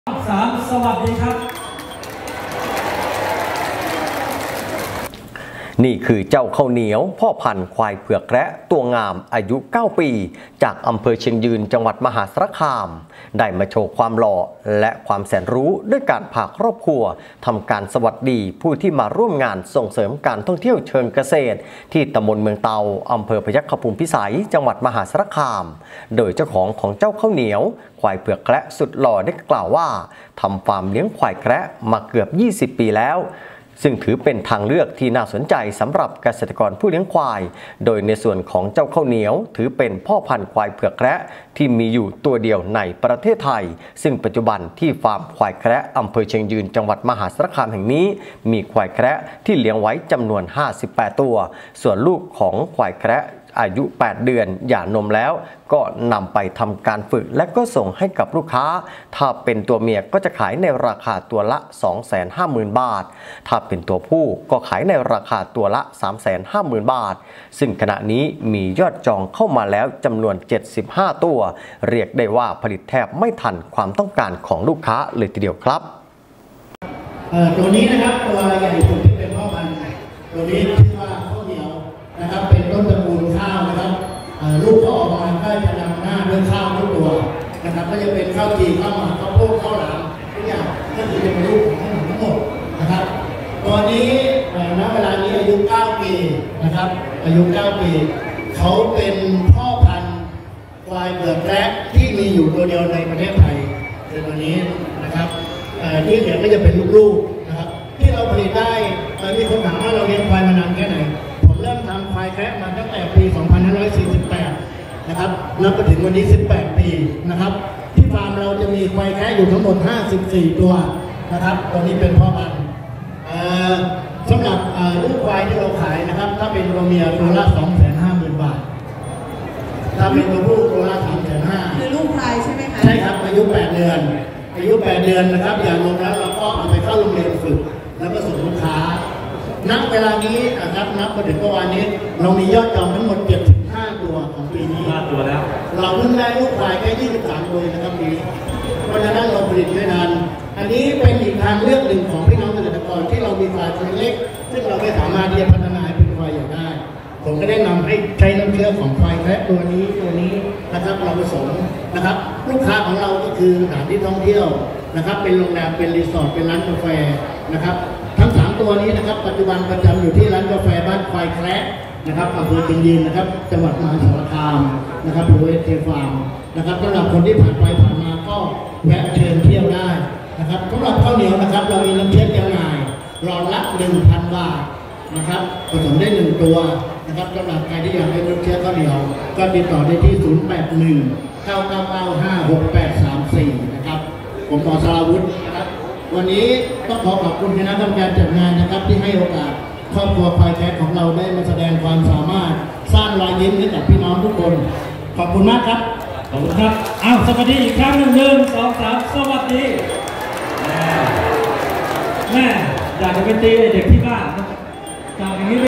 3สวัสดีครับนี่คือเจ้าข้าวเหนียวพ่อพันธุ์ควายเผือกแระตัวงามอายุ 9 ปีจากอำเภอเชียงยืนจังหวัดมหาสารคามได้มาโชว์ความหล่อและความแสนรู้ด้วยการพาครอบครัวทำการสวัสดีผู้ที่มาร่วมงานส่งเสริมการท่องเที่ยวเชิงเกษตรที่ตำบลเมืองเตาอำเภอพยัคฆภูมิพิสัยจังหวัดมหาสารคามโดยเจ้าของเจ้าข้าวเหนียวควายเผือกแระสุดหล่อได้กล่าวว่าทำฟาร์มเลี้ยงควายแระมาเกือบ20 ปีแล้วซึ่งถือเป็นทางเลือกที่น่าสนใจสำหรับเกษตรกรผู้เลี้ยงควายโดยในส่วนของเจ้าข้าวเหนียวถือเป็นพ่อพันธุ์ควายเผือกแระที่มีอยู่ตัวเดียวในประเทศไทยซึ่งปัจจุบันที่ฟาร์มควายแระอำเภอเชียงยืนจังหวัดมหาสารคามแห่งนี้มีควายแระที่เลี้ยงไว้จำนวน58ตัวส่วนลูกของควายแระอายุ8เดือนหย่านมแล้วก็นำไปทำการฝึกและก็ส่งให้กับลูกค้าถ้าเป็นตัวเมียก็จะขายในราคาตัวละ 250,000 บาทถ้าเป็นตัวผู้ก็ขายในราคาตัวละ 350,000 บาทซึ่งขณะนี้มียอดจองเข้ามาแล้วจำนวน75ตัวเรียกได้ว่าผลิตแทบไม่ทันความต้องการของลูกค้าเลยทีเดียวครับตัวนี้นะครับตัวใหญ่สุดที่เป็นพ่อพันธุ์ตัวนี้ชื่อว่าข้าวเหนียวนะครับเป็นต้นตระกูลข้าวนะครับลูกเขาออกมาก็จะนำหน้าด้วยข้าวทุกตัวนะครับก็จะเป็นข้าวจี่ข้าวหมากข้าวโพดข้าวหลามทุกอย่างก็คือจะเป็นลูกของทั้งหมดนะครับตัวนี้ณเวลานี้อายุ9ปีนะครับอายุ9ปีเขาเป็นพ่อพันธุ์ควายเผือกแระที่มีอยู่ตัวเดียวในประเทศไทยในตัวนี้นะครับนี่เดี๋ยวก็จะเป็นลูกๆนะครับที่เราผลิตได้มีคนถามว่าเราเลี้ยงควายมานานแค่ไหนผมเริ่มทำควายแระมาตั้งแต่ปี2548นะครับนับไปถึงวันนี้18ปีนะครับที่ฟาร์มเราจะมีควายแระอยู่ทั้งหมด54ตัวนะครับตัวนี้เป็นพ่อพันธุ์สำหรับลูกควายที่เราขายนะครับถ้าเป็นตัวเมียตัวละ 250,000 บาทถ้าเป็นตัวผู้ตัวละ 350,000 คือลูกควายใช่ไหมคะใช่ครับอายุ8 เดือนนะครับอย่างลงแล้วเราก็เอาไปเข้าโรงเรียนฝึกแล้วก็ส่งลูกค้าณเวลานี้นะครับนับมาถึงเมื่อวานนี้เรามียอดจองทั้งหมด75ตัวของปีนี้ตัวแล้วเราเพิ่งได้ลูกควายแค่23ตัวนะครับปีนี้เพราะฉะนั้นเราผลิตไม่นานอันนี้เป็นอีกทางเลือกหนึ่งของพี่น้องเกษตรกรที่เรามีควายตัวเล็กซึ่งเราไม่สามารถที่จะพัฒนาให้เป็นควายใหญ่ได้ผมก็ได้นำให้ใช้น้ำเชื้อของควายแระตัวนี้นะครับเราผสมนะครับลูกค้าของเราก็คือสถานที่ท่องเที่ยวนะครับเป็นโรงแรมเป็นรีสอร์ทเป็นร้านกาแฟนะครับทั้ง3ตัวนี้นะครับปัจจุบันประจำอยู่ที่ร้านกาแฟบ้านควายแระนะครับอำเภอเชียงยืนนะครับจังหวัดมหาสารคามนะครับบริเวณเทฟาร์มนะครับสำหรับคนที่ผ่านไปผ่านมาก็แวะเชิญเที่ยวได้นะครับสำหรับข้าวเหนียวนะครับเรามีน้ำเชื้อจำหน่ายรอละ 1,000 บาทนะครับผสมได้1ตัวนะครับสำหรับใครที่อยากได้น้ำเชื้อข้าวเหนียวก็ติดต่อได้ที่0819996834นะครับผมหมอสราวุฒินะครับวันนี้ต้องขอบคุณคณะกรรมการจัดงานนะครับที่ให้โอกาสครอบครัวควายแคะของเราได้มาแสดงความสามารถสร้างรอยยิ้มให้กับพี่น้องทุกคนขอบคุณมากครับขอบคุณครับสวัสดีอีกครั้งหนึ่ง1 2 3สวัสดีแม่อยากจะไปตีเด็กที่บ้านจากอย่างนี้